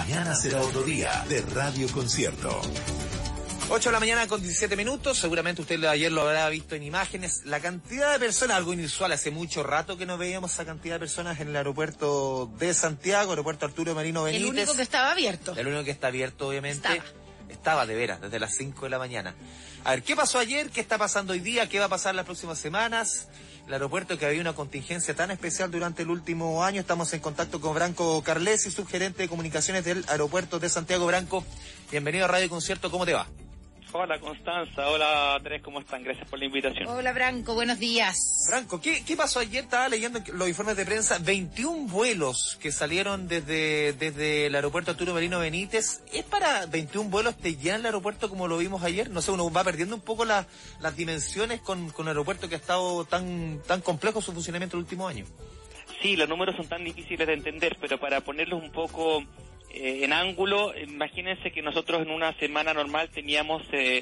Mañana será otro día de Radio Concierto. 8 de la mañana con 17 minutos, seguramente usted ayer lo habrá visto en imágenes, la cantidad de personas, algo inusual, hace mucho rato que no veíamos esa cantidad de personas en el aeropuerto de Santiago, aeropuerto Arturo Merino Benítez. El único que estaba abierto. El único que está abierto, obviamente. Estaba de veras, desde las 5 de la mañana. A ver, ¿qué pasó ayer? ¿Qué está pasando hoy día? ¿Qué va a pasar las próximas semanas? El aeropuerto que había una contingencia tan especial durante el último año. Estamos en contacto con Branco Carlesi, subgerente de comunicaciones del aeropuerto de Santiago. Branco, bienvenido a Radio Concierto, ¿cómo te va? Hola Constanza, hola Andrés, ¿cómo están? Gracias por la invitación. Hola Branco, buenos días. Branco, ¿qué pasó ayer? Estaba leyendo los informes de prensa, 21 vuelos que salieron desde el aeropuerto Arturo Merino Benítez. ¿Es para 21 vuelos te llenan el aeropuerto como lo vimos ayer? No sé, uno va perdiendo un poco las dimensiones con un aeropuerto que ha estado tan complejo su funcionamiento el último año. Sí, los números son tan difíciles de entender, pero para ponerlos un poco en ángulo, imagínense que nosotros en una semana normal teníamos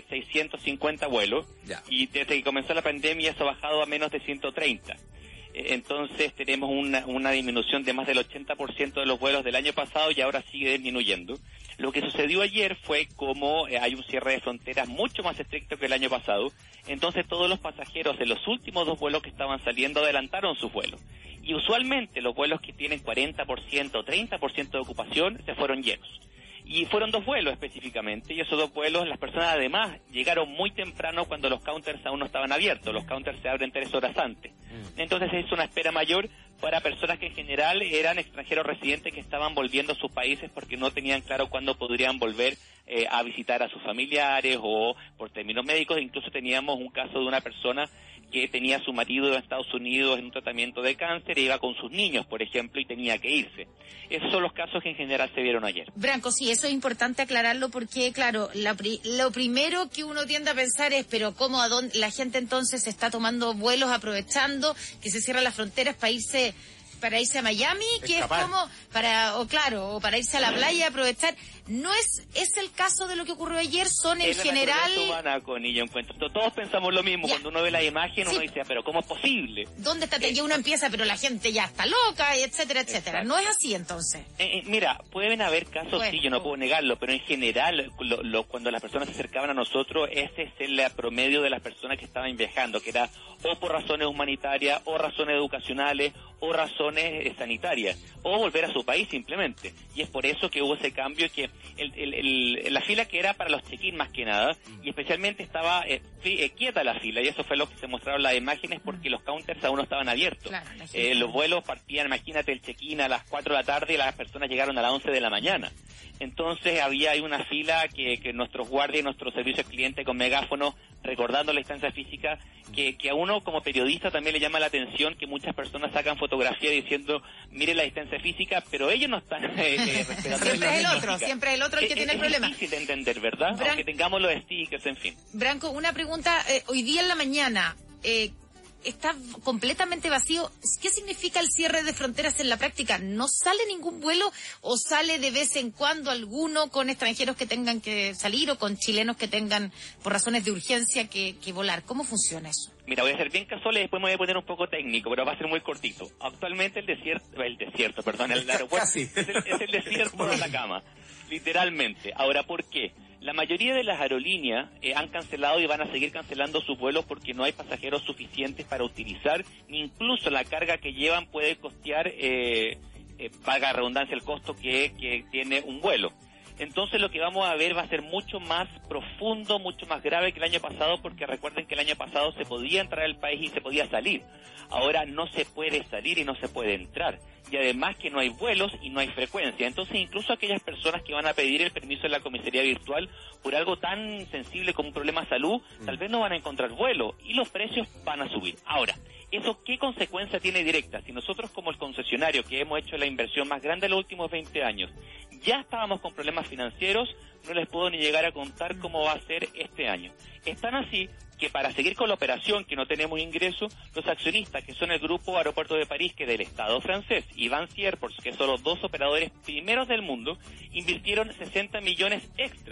650 vuelos, y desde que comenzó la pandemia eso ha bajado a menos de 130. Entonces tenemos una disminución de más del 80% de los vuelos del año pasado y ahora sigue disminuyendo. Lo que sucedió ayer fue como hay un cierre de fronteras mucho más estricto que el año pasado, entonces todos los pasajeros de los últimos 2 vuelos que estaban saliendo adelantaron sus vuelos. Y usualmente los vuelos que tienen 40%, 30% de ocupación se fueron llenos. Y fueron 2 vuelos específicamente, y esos 2 vuelos las personas además llegaron muy temprano cuando los counters aún no estaban abiertos. Los counters se abren 3 horas antes. Entonces es una espera mayor para personas que en general eran extranjeros residentes que estaban volviendo a sus países porque no tenían claro cuándo podrían volver a visitar a sus familiares o por términos médicos. Incluso teníamos un caso de una persona que tenía a su marido en Estados Unidos en un tratamiento de cáncer e iba con sus niños, por ejemplo, y tenía que irse. Esos son los casos que en general se vieron ayer. Branco, sí, eso es importante aclararlo porque, claro, lo primero que uno tiende a pensar es, pero ¿cómo, a dónde la gente entonces está tomando vuelos aprovechando que se cierran las fronteras para irse a Miami, que es como para irse a la playa, aprovechar? No es el caso de lo que ocurrió ayer, son en general. Yo encuentro. Todos pensamos lo mismo, cuando uno ve la imagen uno dice, pero ¿cómo es posible? ¿Dónde está? Y uno empieza, pero la gente ya está loca, etcétera, etcétera. Exacto. No es así entonces. Mira, pueden haber casos, sí, yo no puedo negarlo, pero en general, cuando las personas se acercaban a nosotros, ese es el promedio de las personas que estaban viajando, que era o por razones humanitarias, o razones educacionales, o razones sanitarias, o volver a su país simplemente. Y es por eso que hubo ese cambio, que la fila que era para los check-in más que nada, y especialmente estaba quieta la fila, y eso fue lo que se mostraron las imágenes, porque los counters aún no estaban abiertos. Claro, los vuelos partían, imagínate, el check-in a las 4 de la tarde y las personas llegaron a las 11 de la mañana. Entonces había ahí una fila que nuestros guardias y nuestro servicio al cliente con megáfono, recordando la distancia física, que a uno como periodista también le llama la atención que muchas personas sacan fotografía diciendo, mire la distancia física, pero ellos no están respetando. Siempre es el otro el que tiene el problema. Es difícil de entender, ¿verdad? Aunque tengamos los stickers, en fin. Branco, una pregunta, hoy día en la mañana, está completamente vacío. ¿Qué significa el cierre de fronteras en la práctica? ¿No sale ningún vuelo o sale de vez en cuando alguno con extranjeros que tengan que salir o con chilenos que tengan por razones de urgencia que volar? ¿Cómo funciona eso? Mira, voy a ser bien casual y después me voy a poner un poco técnico, pero va a ser muy cortito. Actualmente el aeropuerto es el desierto de Atacama, literalmente. Ahora, ¿por qué? La mayoría de las aerolíneas han cancelado y van a seguir cancelando sus vuelos porque no hay pasajeros suficientes para utilizar, ni incluso la carga que llevan puede costear, paga redundancia, el costo que tiene un vuelo. Entonces lo que vamos a ver va a ser mucho más profundo, mucho más grave que el año pasado, porque recuerden que el año pasado se podía entrar al país y se podía salir. Ahora no se puede salir y no se puede entrar. Y además que no hay vuelos y no hay frecuencia. Entonces incluso aquellas personas que van a pedir el permiso en la comisaría virtual por algo tan sensible como un problema de salud, tal vez no van a encontrar vuelo y los precios van a subir. Ahora, ¿eso qué consecuencia tiene directa? Si nosotros como el concesionario que hemos hecho la inversión más grande de los últimos 20 años, ya estábamos con problemas financieros, no les puedo ni llegar a contar cómo va a ser este año. Es tan así que para seguir con la operación, que no tenemos ingresos, los accionistas, que son el Grupo Aeropuertos de París, que es del Estado francés, y VINCI Airports, que son los 2 operadores primeros del mundo, invirtieron 60 millones extras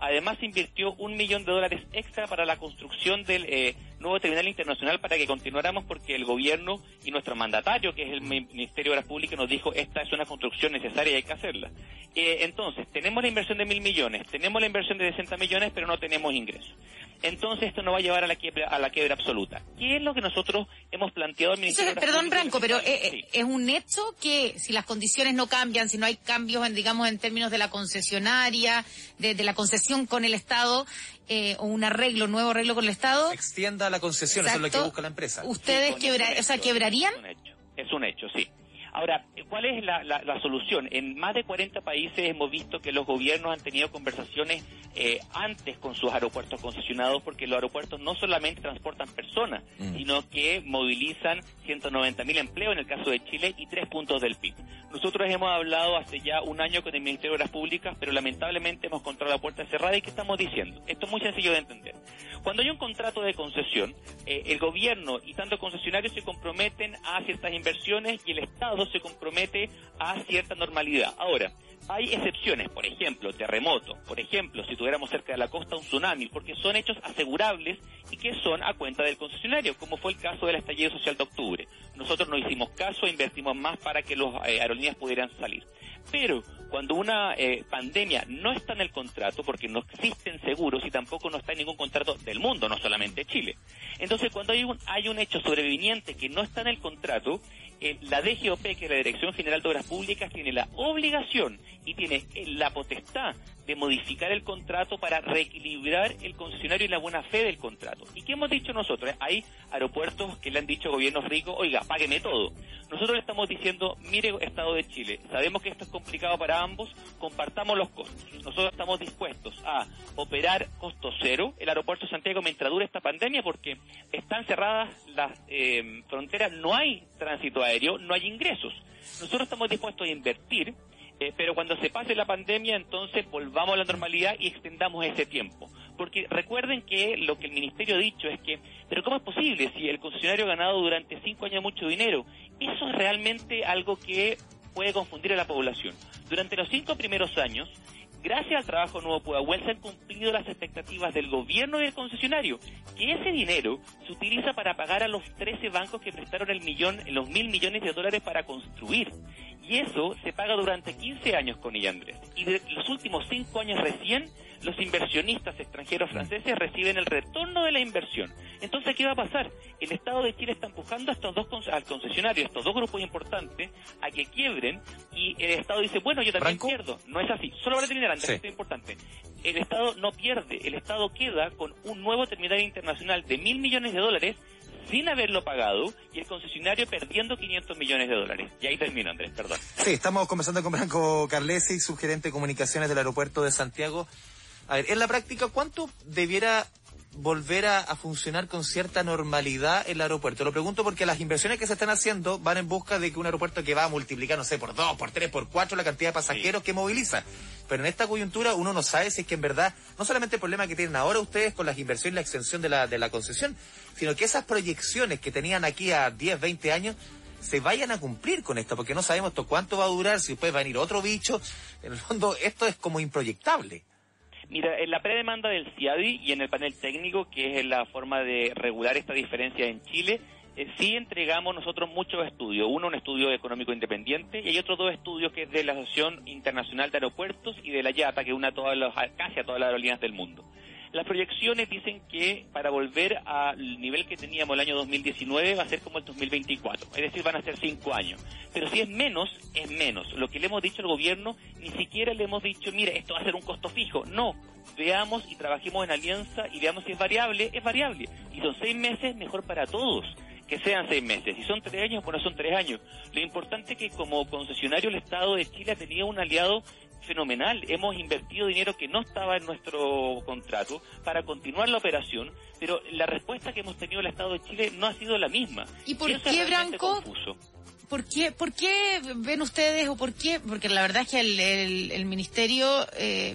Además se invirtió $1 millón extra para la construcción del nuevo terminal internacional para que continuáramos, porque el gobierno y nuestro mandatario, que es el Ministerio de Obras Públicas, nos dijo esta es una construcción necesaria y hay que hacerla. Entonces, tenemos la inversión de 1.000 millones, tenemos la inversión de 60 millones, pero no tenemos ingresos. Entonces esto nos va a llevar a la quiebra absoluta. ¿Qué es lo que nosotros hemos planteado al Ministerio de Obras Perdón, Públicas? Branco, pero Sí. es un hecho que si las condiciones no cambian, si no hay cambios en términos de la concesionaria, de la concesión con el Estado, o un nuevo arreglo con el Estado. Extienda la concesión, eso es lo que busca la empresa. Ustedes quebrarían. Es un hecho, sí. Ahora, ¿cuál es la solución? En más de 40 países hemos visto que los gobiernos han tenido conversaciones antes con sus aeropuertos concesionados, porque los aeropuertos no solamente transportan personas, sino que movilizan 190.000 empleos en el caso de Chile y 3 puntos del PIB. Nosotros hemos hablado hace ya un año con el Ministerio de Obras Públicas, pero lamentablemente hemos encontrado la puerta cerrada. ¿Y qué estamos diciendo? Esto es muy sencillo de entender. Cuando hay un contrato de concesión, el gobierno y tanto concesionarios se comprometen a ciertas inversiones y el Estado se compromete a cierta normalidad. Ahora, hay excepciones, por ejemplo, terremotos, por ejemplo, si tuviéramos cerca de la costa un tsunami, porque son hechos asegurables y que son a cuenta del concesionario, como fue el caso del estallido social de octubre. Nosotros no hicimos caso, invertimos más para que los aerolíneas pudieran salir. Pero cuando una pandemia no está en el contrato, porque no existen seguros y tampoco no está en ningún contrato del mundo, no solamente Chile. Entonces, cuando hay un hecho sobreviviente que no está en el contrato, la DGOP, que es la Dirección General de Obras Públicas, tiene la obligación y tiene la potestad de modificar el contrato para reequilibrar el concesionario y la buena fe del contrato. ¿Y qué hemos dicho nosotros? Hay aeropuertos que le han dicho a gobiernos ricos, oiga, págueme todo. Nosotros le estamos diciendo, mire, Estado de Chile, sabemos que esto es complicado para ambos, compartamos los costos. Nosotros estamos dispuestos a operar costo cero el aeropuerto de Santiago mientras dure esta pandemia, porque están cerradas las fronteras, no hay tránsito aéreo, no hay ingresos. Nosotros estamos dispuestos a invertir, pero cuando se pase la pandemia, entonces volvamos a la normalidad y extendamos ese tiempo. Porque recuerden que lo que el Ministerio ha dicho es que, pero ¿cómo es posible si el concesionario ha ganado durante 5 años mucho dinero? Eso es realmente algo que puede confundir a la población. Durante los 5 primeros años, gracias al trabajo de Nuevo Pudahuel, se han cumplido las expectativas del gobierno y del concesionario, que ese dinero se utiliza para pagar a los 13 bancos que prestaron los $1.000 millones para construir. Y eso se paga durante 15 años con ella, Andrés. Y de los últimos 5 años recién, los inversionistas extranjeros franceses reciben el retorno de la inversión. Entonces, ¿qué va a pasar? El Estado de Chile está empujando a estos al concesionario, estos dos grupos importantes, a que quiebren, y el Estado dice, bueno, yo también pierdo. No es así. Solo para terminar, Andrés, esto es importante. El Estado no pierde, el Estado queda con un nuevo terminal internacional de $1.000 millones sin haberlo pagado, y el concesionario perdiendo $500 millones. Y ahí termino, Andrés, perdón. Sí, estamos conversando con Branco Carlesi, subgerente de comunicaciones del aeropuerto de Santiago. A ver, en la práctica, ¿cuánto debiera volver a funcionar con cierta normalidad el aeropuerto? Lo pregunto porque las inversiones que se están haciendo van en busca de que un aeropuerto que va a multiplicar, no sé, por 2, por 3, por 4 la cantidad de pasajeros que moviliza. Pero en esta coyuntura uno no sabe si es que en verdad, no solamente el problema que tienen ahora ustedes con las inversiones y la extensión de la concesión, sino que esas proyecciones que tenían aquí a 10, 20 años se vayan a cumplir con esto, porque no sabemos esto cuánto va a durar, si después va a venir otro bicho. En el fondo, esto es como improyectable. Mira, en la predemanda del CIADI y en el panel técnico, que es la forma de regular esta diferencia en Chile, sí entregamos nosotros muchos estudios. Uno, un estudio económico independiente, y hay otros 2 estudios que es de la Asociación Internacional de Aeropuertos y de la IATA, que une casi a todas las aerolíneas del mundo. Las proyecciones dicen que para volver al nivel que teníamos el año 2019 va a ser como el 2024, es decir, van a ser 5 años. Pero si es menos, es menos. Lo que le hemos dicho al gobierno, ni siquiera le hemos dicho, mire, esto va a ser un costo fijo. No, veamos y trabajemos en alianza y veamos si es variable, es variable. Y son 6 meses, mejor para todos que sean 6 meses. Si son 3 años, bueno, son 3 años. Lo importante es que como concesionario el Estado de Chile ha tenido un aliado fenomenal. Hemos invertido dinero que no estaba en nuestro contrato para continuar la operación, pero la respuesta que hemos tenido el Estado de Chile no ha sido la misma. ¿Y por qué, Branco? ¿Por qué ven ustedes, o por qué? Porque la verdad es que el ministerio,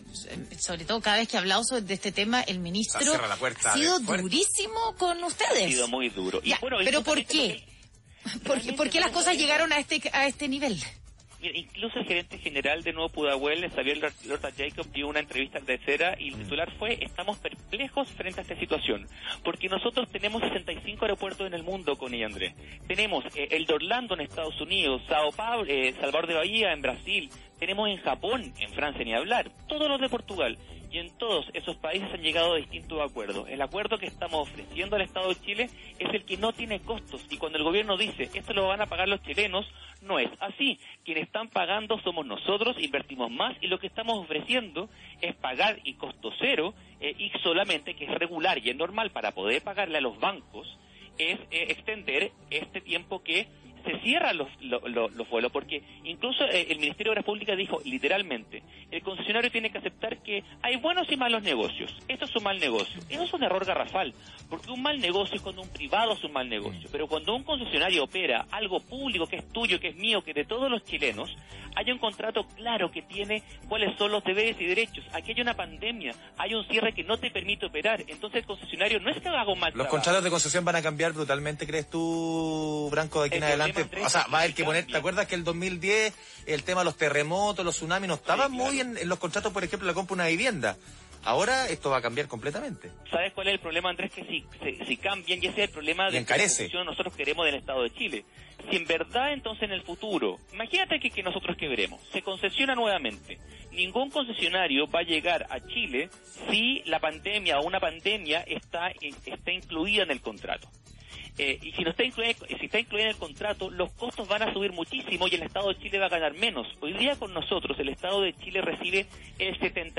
sobre todo cada vez que ha hablado de este tema, el ministro ha sido durísimo con ustedes. Ha sido muy duro. Ya, pero ¿por qué? ¿Por qué las cosas llegaron a este nivel? Mira, incluso el gerente general de Nuevo Pudahuel, Xavier Lorta Jacob, dio una entrevista al Tercera y el titular fue: estamos perplejos frente a esta situación, porque nosotros tenemos 65 aeropuertos en el mundo, Connie y Andrés. Tenemos el de Orlando en Estados Unidos, Sao Paulo, Salvador de Bahía en Brasil, tenemos en Japón, en Francia ni hablar, todos los de Portugal. Y en todos esos países han llegado a distintos acuerdos. El acuerdo que estamos ofreciendo al Estado de Chile es el que no tiene costos. Y cuando el gobierno dice, esto lo van a pagar los chilenos, no es así. Quienes están pagando somos nosotros, invertimos más, y lo que estamos ofreciendo es pagar y costo cero, y solamente, que es regular y es normal para poder pagarle a los bancos, es extender este tiempo que se cierran los vuelos, porque incluso el Ministerio de Obras Públicas dijo literalmente, el concesionario tiene que aceptar que hay buenos y malos negocios. Esto es un mal negocio. Eso es un error garrafal, porque un mal negocio es cuando un privado es un mal negocio, pero cuando un concesionario opera algo público que es tuyo, que es mío, que es de todos los chilenos, hay un contrato claro que tiene cuáles son los deberes y derechos. Aquí hay una pandemia, hay un cierre que no te permite operar, entonces el concesionario no es que haga un mal trabajo. ¿Los contratos de concesión van a cambiar brutalmente, crees tú, Branco, de aquí en adelante? O sea, va a haber que poner, ¿te acuerdas que el 2010 el tema de los terremotos, los tsunamis, no estaban muy en los contratos, por ejemplo, la compra de una vivienda? Ahora esto va a cambiar completamente. ¿Sabes cuál es el problema, Andrés? Que si cambian, y ese es el problema de la concesión nosotros queremos del Estado de Chile. Si en verdad entonces en el futuro, imagínate que nosotros quebremos, se concesiona nuevamente, ningún concesionario va a llegar a Chile si la pandemia o una pandemia está incluida en el contrato. Y si está incluida en el contrato, los costos van a subir muchísimo y el Estado de Chile va a ganar menos. Hoy día con nosotros el Estado de Chile recibe el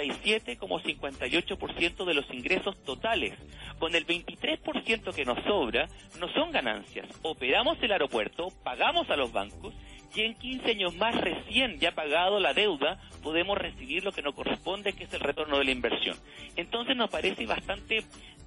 77,58% de los ingresos totales. Con el 23% que nos sobra, no son ganancias. Operamos el aeropuerto, pagamos a los bancos y en 15 años más, recién ya pagado la deuda, podemos recibir lo que nos corresponde, que es el retorno de la inversión. Entonces nos parece bastante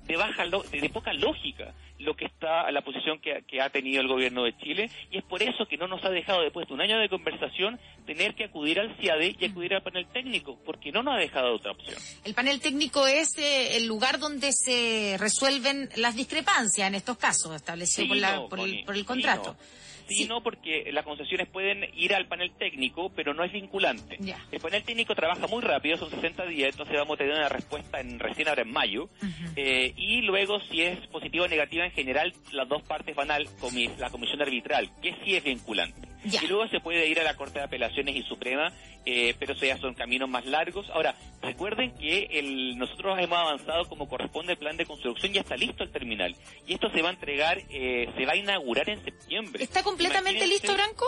de poca lógica lo que está la posición que ha tenido el gobierno de Chile, y es por eso que no nos ha dejado, después de un año de conversación, tener que acudir al CIADE y acudir al panel técnico, porque no nos ha dejado otra opción. El panel técnico es el lugar donde se resuelven las discrepancias en estos casos establecidos por el contrato. Sí, no, porque las concesiones pueden ir al panel técnico, pero no es vinculante. Ya. El panel técnico trabaja muy rápido, son 60 días, entonces vamos a tener una respuesta recién ahora en mayo. Y luego, si es positiva o negativa, en general, las dos partes van a la comisión arbitral, que sí es vinculante. Ya. Y luego se puede ir a la Corte de Apelaciones y Suprema, pero eso ya son caminos más largos. Ahora, recuerden que nosotros hemos avanzado como corresponde el plan de construcción, ya está listo el terminal. Y esto se va a entregar, se va a inaugurar en septiembre. ¿Está completamente listo, Branco?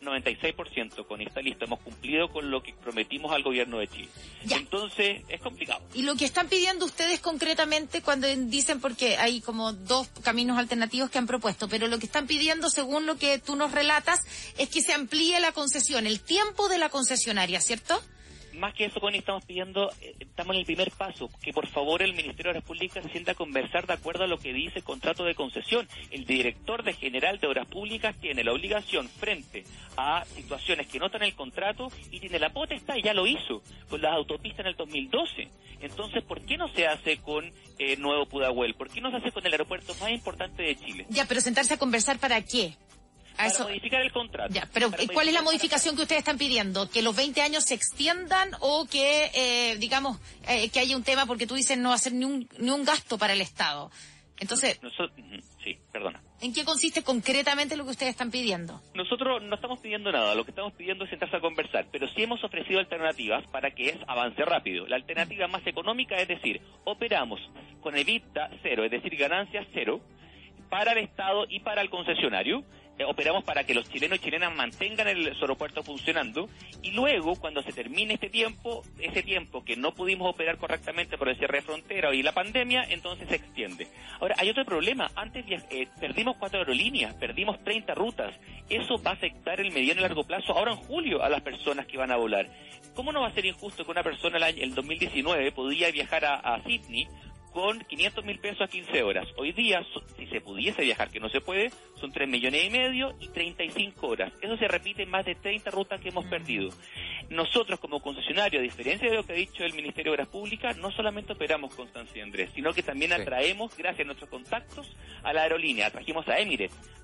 96%, con está listo. Hemos cumplido con lo que prometimos al gobierno de Chile. Ya. Entonces, es complicado. Y lo que están pidiendo ustedes concretamente cuando dicen, porque hay como dos caminos alternativos que han propuesto, pero lo que están pidiendo, según lo que tú nos relatas, es que se amplíe la concesión, el tiempo de la concesionaria, ¿cierto? Más que eso, Connie, estamos pidiendo, estamos en el primer paso, que por favor el Ministerio de Obras Públicas se sienta a conversar de acuerdo a lo que dice el contrato de concesión. El director general de Obras Públicas tiene la obligación frente a situaciones que no están en el contrato y tiene la potestad, y ya lo hizo con las autopistas en el 2012. Entonces, ¿por qué no se hace con Nuevo Pudahuel? ¿Por qué no se hace con el aeropuerto más importante de Chile? Ya, pero sentarse a conversar, ¿para qué? Para modificar el contrato. Ya, pero ¿cuál es la modificación que ustedes están pidiendo? ¿Que los 20 años se extiendan o que, que haya un tema, porque tú dices no hacer ni un gasto para el Estado? Entonces, sí, perdona. ¿En qué consiste concretamente lo que ustedes están pidiendo? Nosotros no estamos pidiendo nada, lo que estamos pidiendo es sentarse a conversar, pero sí hemos ofrecido alternativas para que avance rápido. La alternativa más económica es decir, operamos con EBITDA cero, es decir, ganancias cero, para el Estado y para el concesionario. Operamos para que los chilenos y chilenas mantengan el aeropuerto funcionando, y luego, cuando se termine ese tiempo que no pudimos operar correctamente por el cierre de frontera y la pandemia, entonces se extiende. Ahora, hay otro problema. Antes perdimos 4 aerolíneas, perdimos 30 rutas. Eso va a afectar el mediano y largo plazo, ahora en julio, a las personas que van a volar. ¿Cómo no va a ser injusto que una persona el 2019 podía viajar a Sydney con 500.000 pesos a 15 horas? Hoy día, si se pudiese viajar, que no se puede, son 3,5 millones y 35 horas. Eso se repite en más de 30 rutas que hemos perdido. Nosotros, como concesionario, a diferencia de lo que ha dicho el Ministerio de Obras Públicas, no solamente operamos Constancia y Andrés, sino que también atraemos, gracias a nuestros contactos, a la aerolínea. Trajimos a Emirates,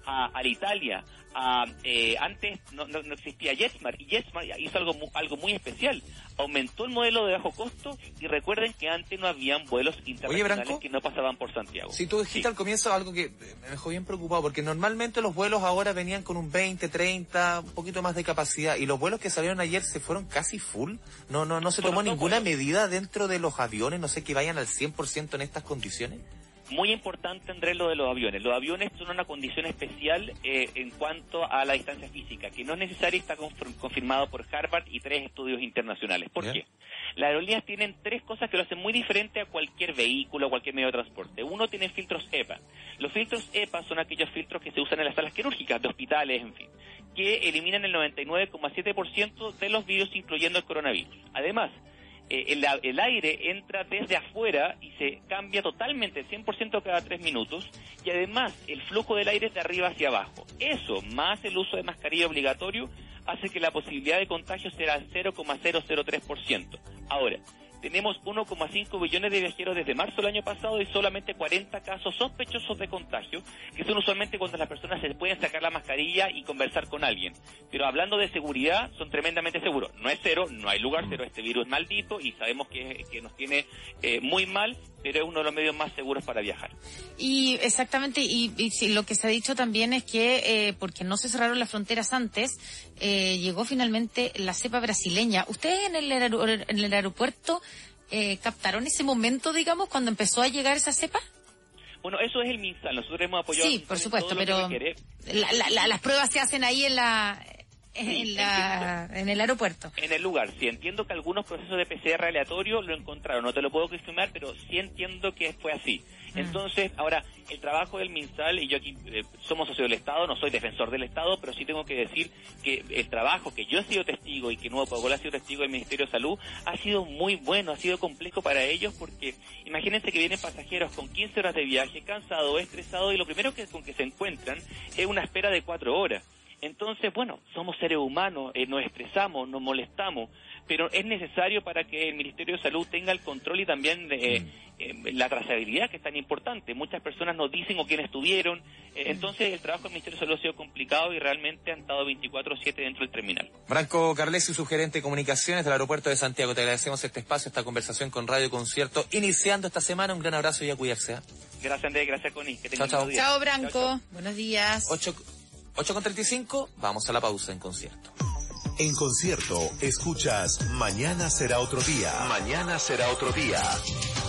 a Alitalia, antes no existía JetSmart, y JetSmart hizo algo muy especial. Aumentó el modelo de bajo costo, y recuerden que antes no habían vuelos internacionales que no pasaban por Santiago. Si tú dijiste al comienzo algo que me dejó bien preocupado, porque normalmente los vuelos ahora venían con un 20, 30, un poquito más de capacidad, y los vuelos que salieron ayer se fueron casi full. No se tomó ninguna medida dentro de los aviones, no sé, que vayan al 100% en estas condiciones. Muy importante, Andrés, lo de los aviones. Los aviones son una condición especial en cuanto a la distancia física, que no es necesaria y está confirmado por Harvard y 3 estudios internacionales. ¿Por qué? Las aerolíneas tienen 3 cosas que lo hacen muy diferente a cualquier vehículo o cualquier medio de transporte. Uno, tiene filtros EPA. Los filtros EPA son aquellos filtros que se usan en las salas quirúrgicas, de hospitales, en fin, que eliminan el 99,7% de los virus, incluyendo el coronavirus. Además, el aire entra desde afuera y se cambia totalmente, 100% cada 3 minutos, y además el flujo del aire es de arriba hacia abajo. Eso, más el uso de mascarilla obligatorio, hace que la posibilidad de contagio sea 0,003%. Ahora, tenemos 1,5 billones de viajeros desde marzo del año pasado y solamente 40 casos sospechosos de contagio, que son usualmente cuando las personas se pueden sacar la mascarilla y conversar con alguien. Pero hablando de seguridad, son tremendamente seguros. No es cero, no hay lugar cero, este virus es maldito y sabemos que nos tiene muy mal, pero es uno de los medios más seguros para viajar. Y exactamente, y sí, lo que se ha dicho también es que, porque no se cerraron las fronteras antes, llegó finalmente la cepa brasileña. ¿Ustedes en el aeropuerto captaron ese momento, digamos, cuando empezó a llegar esa cepa? Bueno, eso es el MinSal. Nosotros hemos apoyado... Sí, por supuesto, pero las pruebas se hacen ahí en el aeropuerto. En el lugar, sí. Entiendo que algunos procesos de PCR aleatorio lo encontraron. No te lo puedo confirmar, pero sí entiendo que fue así. Entonces, ahora, el trabajo del MinSal, y yo aquí somos socio del Estado, no soy defensor del Estado, pero sí tengo que decir que el trabajo que yo he sido testigo y que Nuevo Pagol ha sido testigo del Ministerio de Salud ha sido muy bueno, ha sido complejo para ellos, porque imagínense que vienen pasajeros con 15 horas de viaje, cansados, estresados, y lo primero con que se encuentran es una espera de 4 horas. Entonces, bueno, somos seres humanos, nos estresamos, nos molestamos, pero es necesario para que el Ministerio de Salud tenga el control y también la trazabilidad, que es tan importante. Muchas personas nos dicen o quiénes estuvieron, entonces el trabajo del Ministerio de Salud ha sido complicado y realmente han estado 24/7 dentro del terminal. Branco Carlesi, subgerente de comunicaciones del Aeropuerto de Santiago, te agradecemos este espacio, esta conversación con Radio Concierto, iniciando esta semana. Un gran abrazo y a cuidarse. Gracias, Andrés, gracias, Connie. Que tengan chao. un buen día. Chao, Branco. Chao. Buenos días. 8:35, vamos a la pausa en concierto. En concierto, escuchas Mañana será otro día. Mañana será otro día.